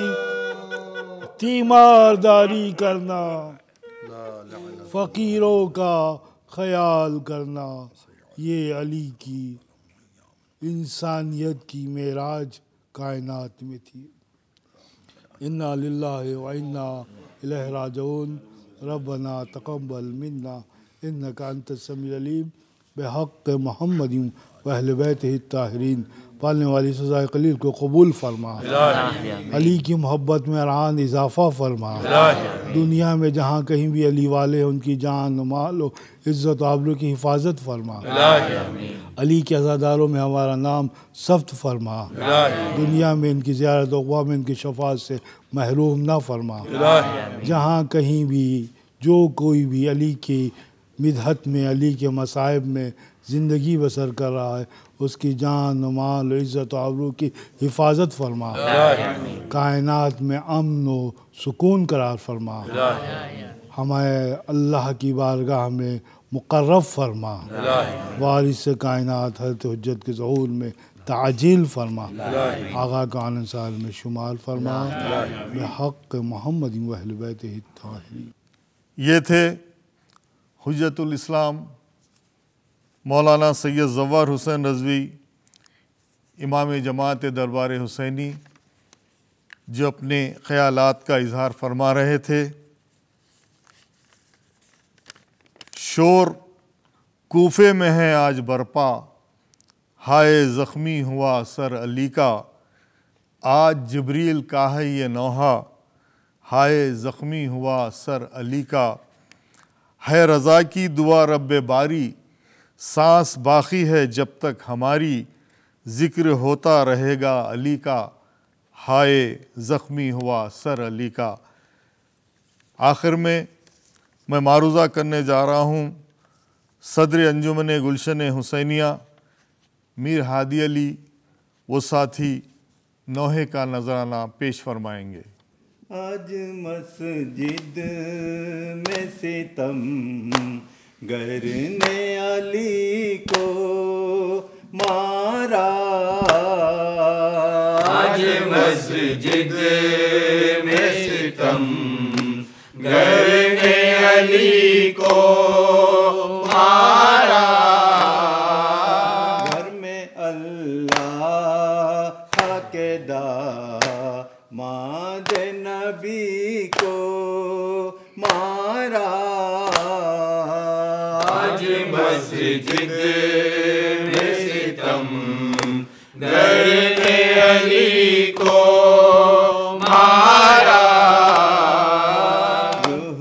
की तीमारदारी करना, फ़कीरों का ख्याल करना। ये अली की इंसानियत की मेराज कायनात में थी। इन्ना लिल्लाहि व इन्ना इलैहि राजिऊन। रब्बना तक़ब्बल मिन्ना इन्नका अंतस समीउल अलीम बिहक़्क़ि मुहम्मदिन व अहले बैतिहि ताहिरीन। पालने वाली सज़ाए कलील को कबूल फरमा, अली की मोहब्बत में रान इजाफ़ा फरमा। दुनिया में जहाँ कहीं भी अली वाले हैं उनकी जान माल व इज़्ज़त आबरू की हिफाजत फरमा। अली के अज़ादारों में हमारा नाम सफ्त फरमा। दुनिया में इनकी ज़ियारत उक़बा में इनकी शफ़ाअत से महरूम ना फरमा। जहाँ कहीं भी जो कोई भी अली की मिदहत में, अली के मसाइब में ज़िंदगी बसर कर रहा है उसकी जान माल इज़्ज़त आबरू की हिफाजत फरमा। कायनात में अमन व सुकून करार फरमा। हमें अल्लाह की बारगाह में मुक़र्रब फरमा। वारिस कायनात हज़रत हुज्जत के ज़हूर में ताजील फरमा। आगा का आनंद साल में शुमार फरमा। बिहक़्क़ि मुहम्मद व अहले बैतिहि ताहिरीन। ये थे हुज्जतुल इस्लाम मौलाना सैयद ज़फ़र हुसैन रज़वी, इमाम जमात दरबार हुसैनी, जो अपने ख़यालात का इज़हार फरमा रहे थे। शोर कूफे में है आज बरपा, हाय ज़ख्मी हुआ सर अली का। आज जिब्रील का है ये नौहा, हाय ज़ख्मी हुआ सर अली का। है रज़ा की दुआ रब्बे बारी, सांस बाकी है जब तक हमारी। ज़िक्र होता रहेगा अली का, हाय ज़ख्मी हुआ सर अली का। आखिर में मैं मारूज़ा करने जा रहा हूँ सदर अंजुमन गुलशन हुसैनिया मीर हादी अली, वो साथी नौहे का नजराना पेश फरमाएंगे। आज मस्जिद में सितम गरने अली को मारा, आज आज मस्जिद में सितम घर ने अली को मारा। घर में अल्लाह के दामाद नबी को मारा। आज मस्जिद में सितम घर ने अली को मारा। रूह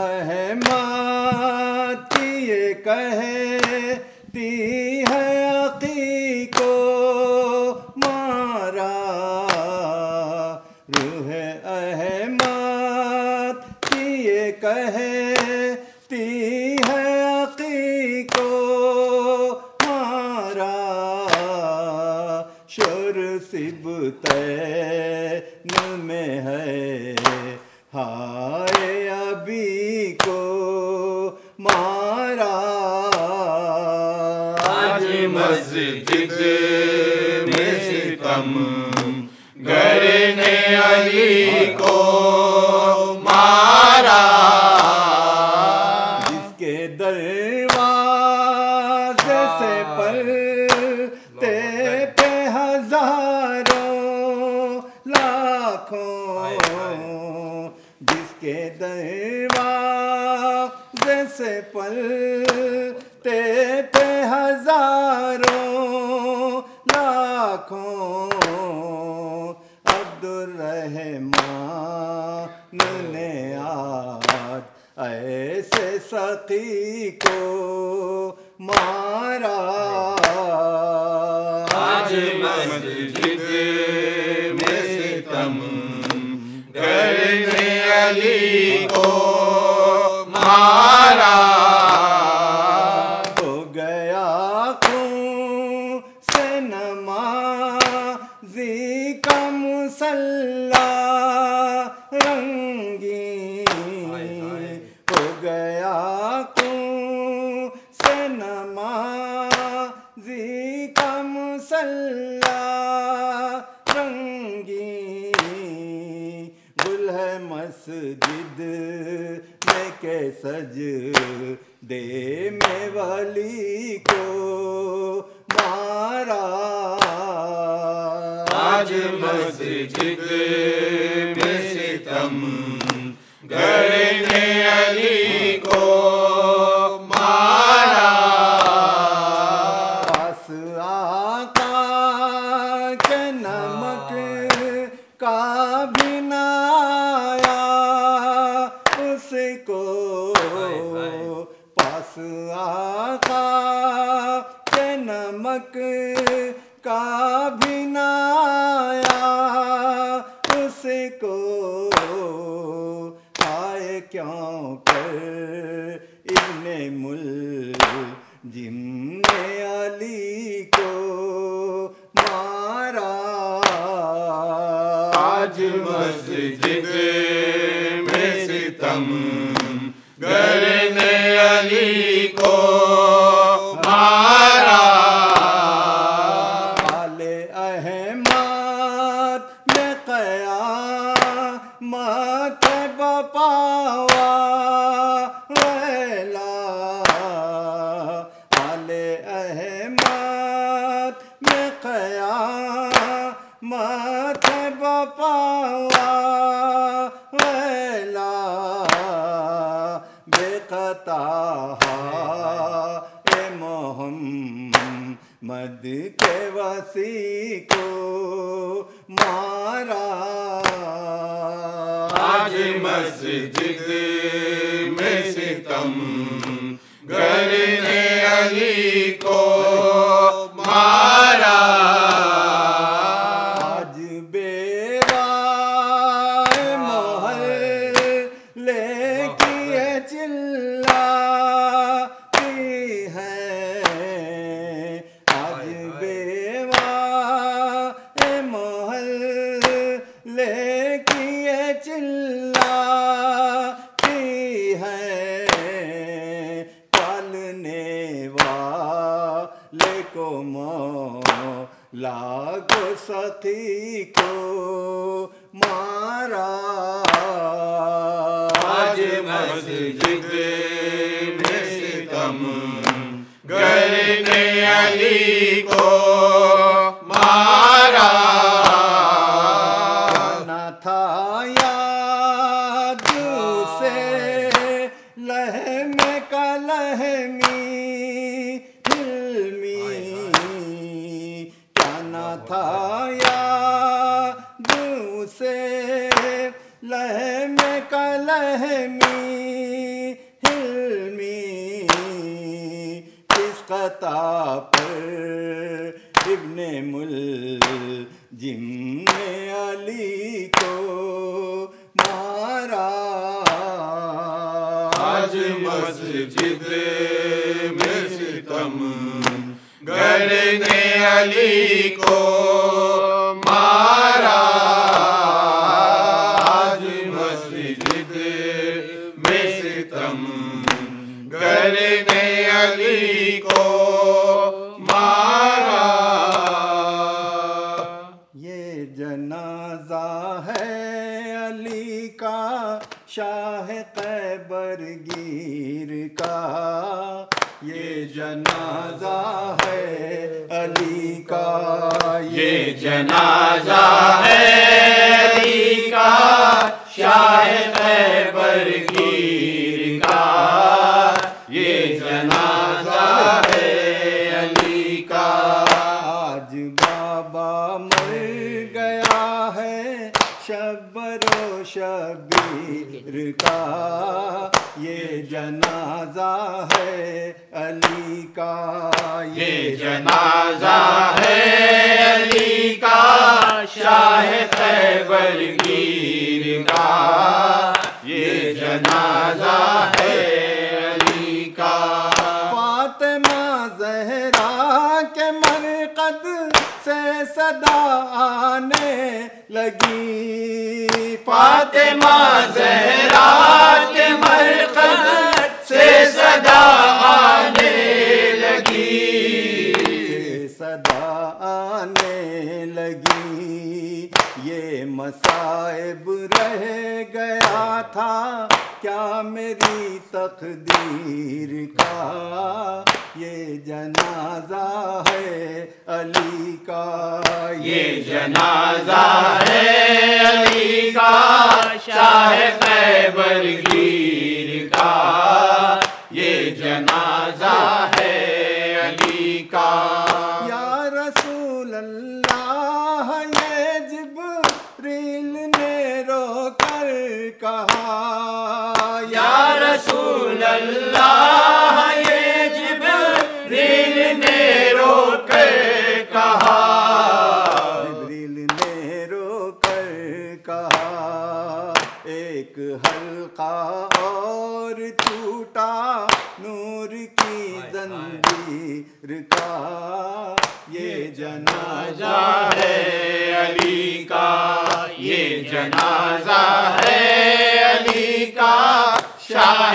अहमद की ये कहती है अक़ी को मारा। रूह अहमद की ये कहती है अक़ी को मारा। शोर सिबतैन में है हाय अभी को मारा। आज मस्जिद में सितम घर ने अली को मारा। जिसके दरवाजे से पलते पे हजारों लाखों, जिसके दरवाजे से पलते पे हजारों लाखों। अब्दुर्रहमान ने आज ऐसे सकी को मारा। आज मस्जिद में सितम घर ने अली को मारा। हो गया खून से नमाज़ी का मुसल्ला रंगीन। हो गया खून से नमाज़ी का मुसल्ला रंगीन। गुल है मस्जिद में के सज दे में वली को मारा। आज मस्जिद में सितम घर ने अली को मारा। पास आका के नमक का भी ना आया उसको। पास आका के नमक का भी ना आया उसको। आए क्यों कर इब्ने मुलजिम ने अली को मारा। आज मस्जिद में सितम घर ने अली को मारा। आले अहमद में क़यामत बपावा वेला। आले अहमद में क़यामत बपावा वेला। बेक़ता ए मोहम्मद के वसी को मारा। आज मस्जिद में सितम घर ने अली को मारा। आज बेरा मोहल्ले की है चिल्लाती है। आज बेवा मोहल्ले की है चिल्लाती है। पालने वाले को मौला को सखी को मारा। आज मस्जिद में सितम करने अली को मारा। न था याद से लहम का लहमी हिलमी, क्या न था याद से लहम का लहमी हिलमी। किस कता पर इब्ने मुलजिम ने अली को मारा। आज मस्जिद में सितम करने अली को मारा। आज मस्जिद में सितम करने अली को मारा। ये जनाजा है अली का शाह कैबरगीर का। ये जनाजा है अली का। ये जनाजा है अली का शाह कैबरगीर का। ये जनाजा है अली का। आज बाबा मर गया है शब्बरो शबीर का। ये जनाजा है अली का। ये जनाजा है अली का शाह कैबरगीर का। ये जनाजा है अली का। फातिमा ज़हरा के मरकद से सदा आने लगी। फातिमा ज़हरा के मरकद से सदा आने लगी। सदा आने लगी। ये मसाइब रह गया था क्या मेरी तकदीर का। ये जनाजा है अली का। ये जनाजा है अली का शाह कैबरगीर का। ये जनाजा है अली का। या रसूल अल्लाह ये जिब्रील ने रोकर कहा। या रसूल अल्लाह ये जिब्रील ने रोकर कहा। जिब्रील ने रोकर कहा। एक हल्का और टूटा नूर की जंजीर का। ये जनाजा है अली का। ये जनाजा है अली का शाह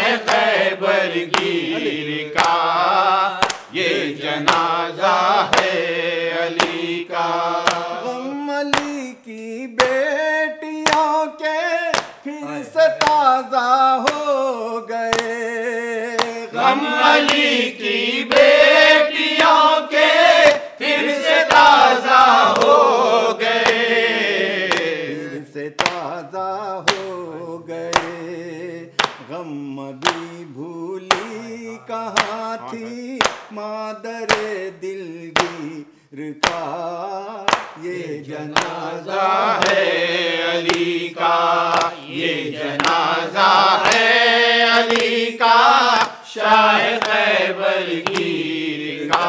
कैबरगीर का। ये जनाजा है अली का। गम अली की बेटियों के फिर से ताजा हो गए। गम अली की बेटियों के फिर से ताजा हो गए। फिर से ताजा हो गए। गम भी भूली कहाँ थी मादरे दिलगीर का। ये जनाजा है अली का। ये जनाजा है अली का शाह कैबरगीर का।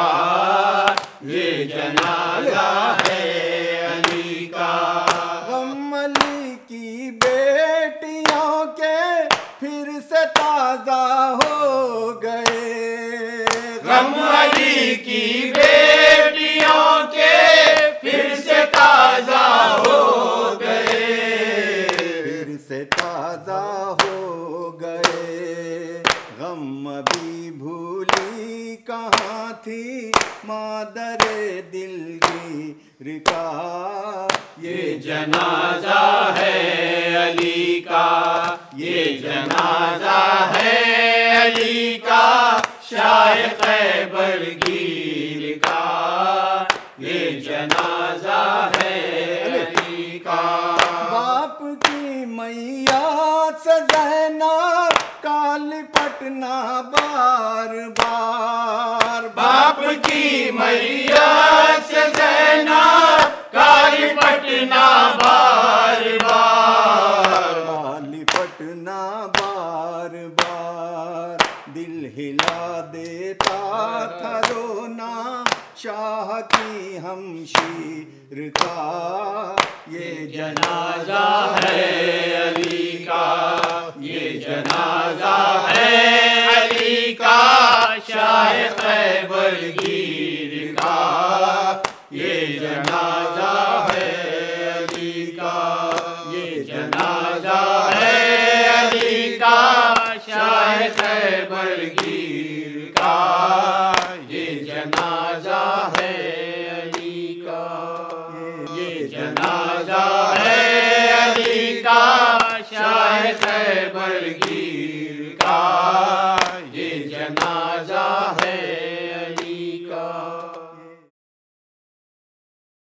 ये जनाजा है अली का। गम अली की बेटियों के फिर से ताजा हो गए। गम अली की बेटियों के फिर से ताजा हो गए। फिर से ताजा हो गए। गम भी भूली कहाँ थी मादरे दिलगीर का, ये जनाजा है अली का, ये जनाजा है अली का, शाह खैबर गिर का, ये जनाजा है अली का। बाप की मैया सजैना काल पटना बार बार, बाप की मैया सजैना काल पटना बार बार, काल पटना बार बार, दिल हिला देता था रोना शाह की हमशीर का, ये जनाजा है अली का, ये जनाजा है अली का, शाह खैबर गिर का, ये जनाजा है अली का, ये जनाजा है अली का, शाह खैबर गिर का, ये जनाजा है अली का, ये जनाजा है अली का, शाह खैबर गिर